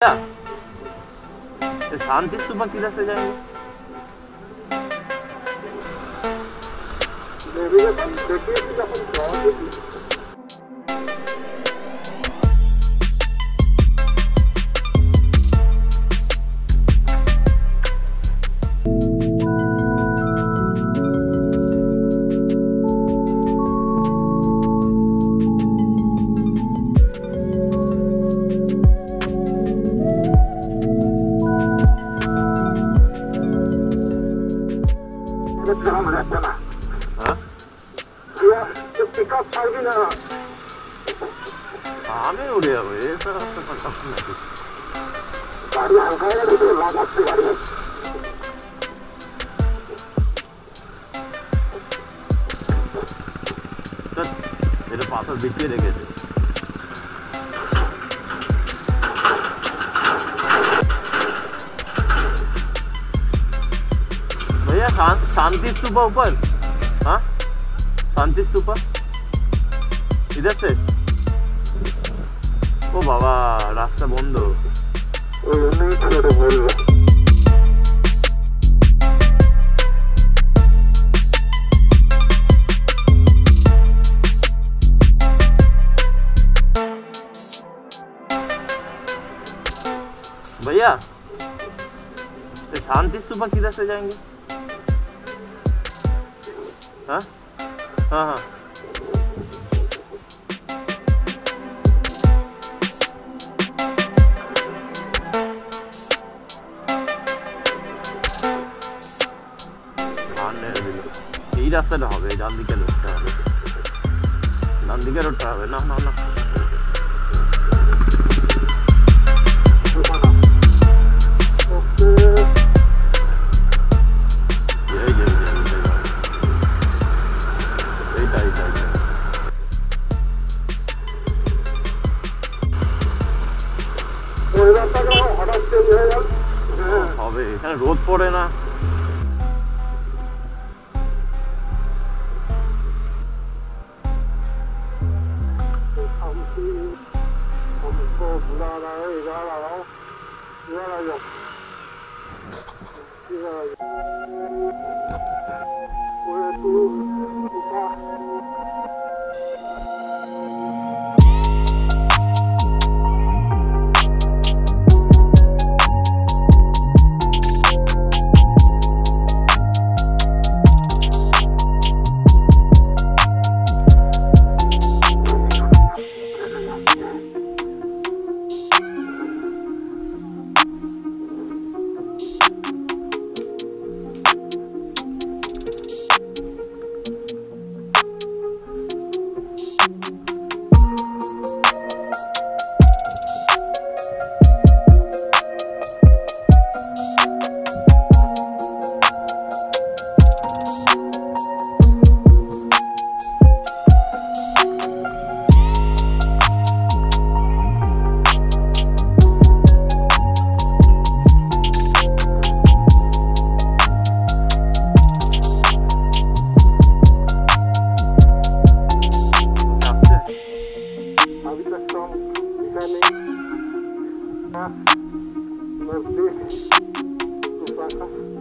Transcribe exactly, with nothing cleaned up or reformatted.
शांति सुबह किधर से जाएंगे? आमे उड़े हुए ये सब रास्ते पर नहीं गाड़ी हल्का है तो बहुत अच्छी गाड़ी है तो मेरे पास और बिछे रह गए थे भैया शांति स्तूपा ऊपर हाँ शांति स्तूपा इधर से ओ बाबा रास्ता बंद भैया तो शांति स्तूपा किधर से जाएंगे? हाँ हाँ हाँ এই রাস্তাটা হবে ডান দিকে রোডটা হবে ডান দিকে রোডটা হবে না না না হবে এখানে রোদ পড়ে না हमको बुला रहा है इधर आ रहा हूँ इधर आ जाओ इधर आ जाओ पूरे तू Merci.